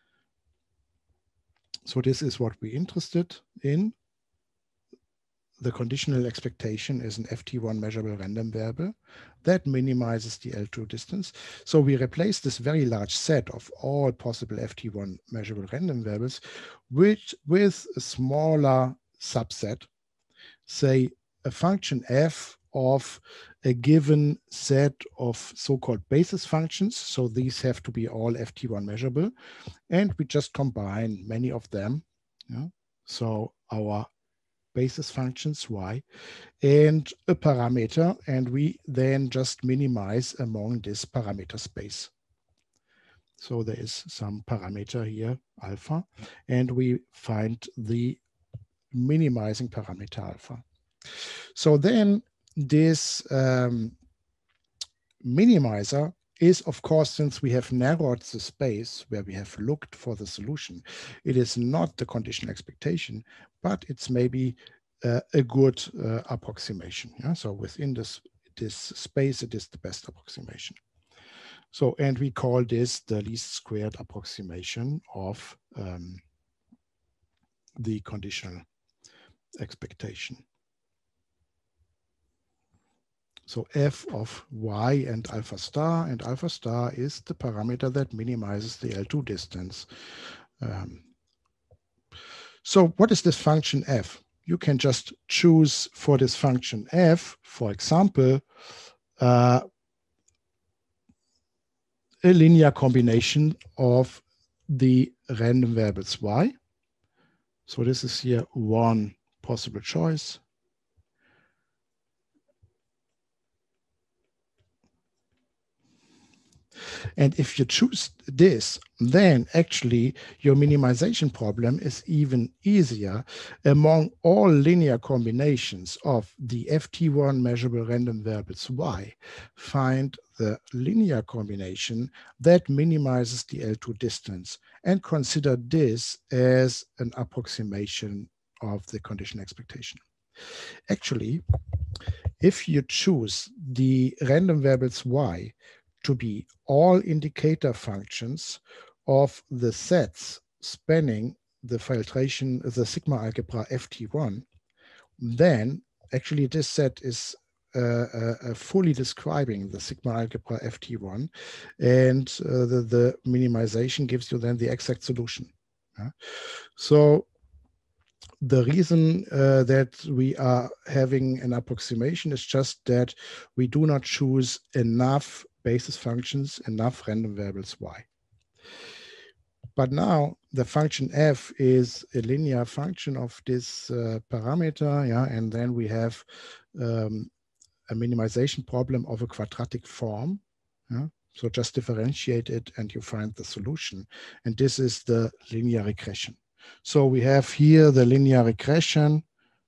So this is what we're interested in. The conditional expectation is an ft1 measurable random variable that minimizes the L2 distance. So we replace this very large set of all possible ft1 measurable random variables with a smaller subset, say a function f of a given set of so-called basis functions. So these have to be all ft1 measurable, and we just combine many of them. Yeah? So our basis functions y and a parameter, and we then just minimize among this parameter space. So there is some parameter here, alpha, and we find the minimizing parameter alpha. So then this minimizer is, of course, since we have narrowed the space where we have looked for the solution, it is not the conditional expectation, but it's maybe a good approximation. Yeah? So within this space, it is the best approximation. So, and we call this the least squared approximation of the conditional expectation. So f of y and alpha star is the parameter that minimizes the L2 distance. So what is this function f? You can just choose for this function f, for example, a a linear combination of the random variables y. So this is here one possible choice. And if you choose this, then actually your minimization problem is even easier. Among all linear combinations of the FT1 measurable random variables y, find the linear combination that minimizes the L2 distance and consider this as an approximation of the conditional expectation. Actually, if you choose the random variables y to be all indicator functions of the sets spanning the filtration, the sigma algebra FT1, then actually this set is fully describing the sigma algebra FT1, and the minimization gives you then the exact solution. So the reason that we are having an approximation is just that we do not choose enough basis functions, enough random variables y. But now the function f is a linear function of this parameter, yeah, and then we have a minimization problem of a quadratic form. Yeah? So just differentiate it and you find the solution. And this is the linear regression. So we have here the linear regression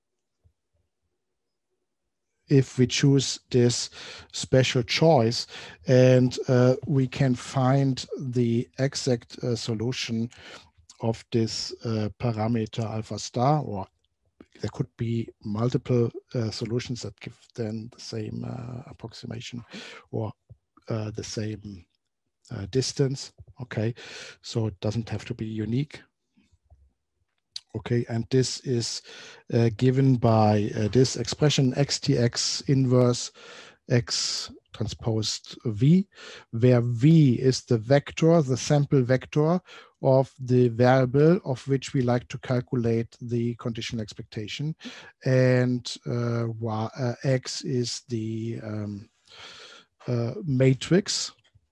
if we choose this special choice, and we can find the exact solution of this parameter alpha star, or there could be multiple solutions that give then the same approximation or the same distance. Okay, so it doesn't have to be unique. Okay, and this is given by this expression xtx inverse x transposed v, where v is the vector, the sample vector of the variable of which we like to calculate the conditional expectation, and x is the matrix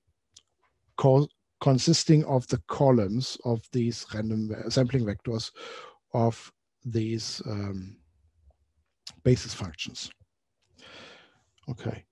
consisting of the columns of these random sampling vectors of these basis functions. Okay.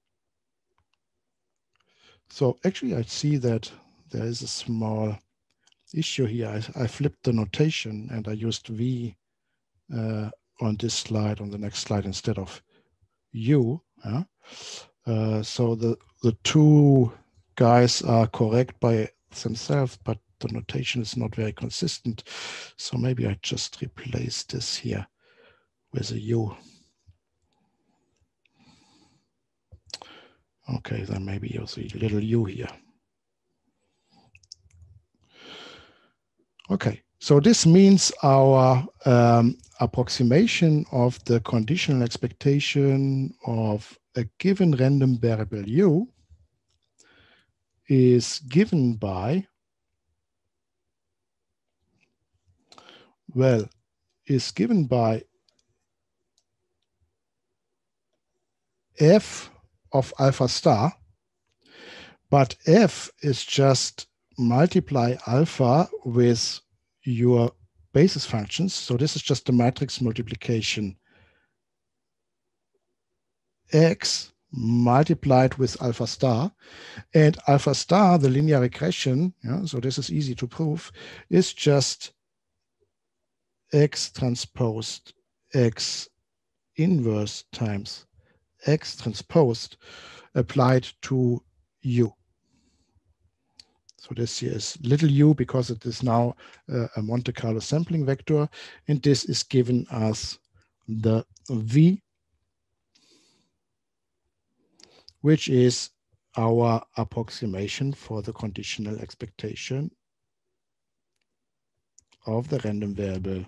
So actually I see that there is a small issue here. I flipped the notation and I used v on this slide, on the next slide, instead of u. Yeah? So the two guys are correct by themselves, but the notation is not very consistent. So maybe I just replace this here with a u. Okay, then maybe also a little u here. Okay, so this means our approximation of the conditional expectation of a given random variable u is given by, well, is given by f of alpha star, but f is just multiply alpha with your basis functions. So this is just a matrix multiplication x multiplied with alpha star, and alpha star, the linear regression, yeah, so this is easy to prove, is just x transposed x inverse times x transposed applied to u. So this here is little u because it is now a Monte Carlo sampling vector, and this is given as the v, which is our approximation for the conditional expectation of the random variable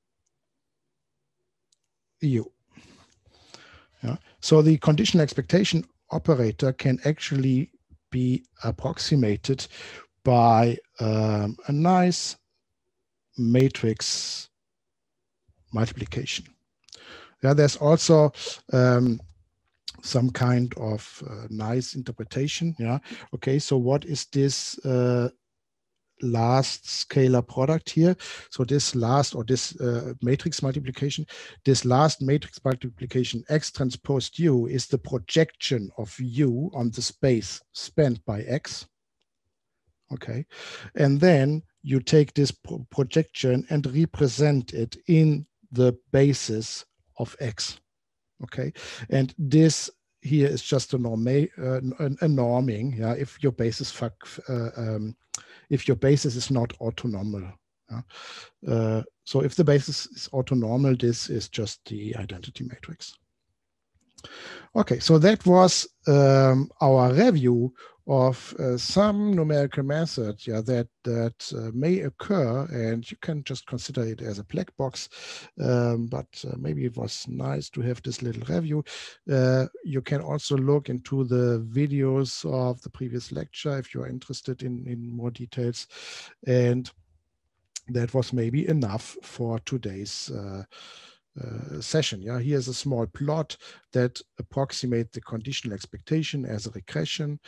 u. Yeah. So the conditional expectation operator can actually be approximated by a nice matrix multiplication. Yeah, there's also some kind of nice interpretation. Yeah. Okay. So what is this last scalar product here? So this last, or this matrix multiplication, this last matrix multiplication X transposed U is the projection of U on the space spanned by X. Okay. And then you take this projection and represent it in the basis of X. Okay. And this here is just a norming. Yeah. If your basis if your basis is not orthonormal. So if the basis is orthonormal, this is just the identity matrix. Okay, so that was our review of some numerical methods, yeah, that may occur, and you can just consider it as a black box. But maybe it was nice to have this little review. You can also look into the videos of the previous lecture if you're interested in more details. And that was maybe enough for today's session. Yeah, here's a small plot that approximates the conditional expectation as a regression.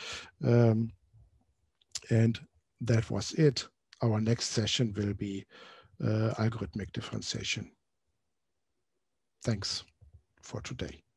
And that was it. Our next session will be algorithmic differentiation. Thanks for today.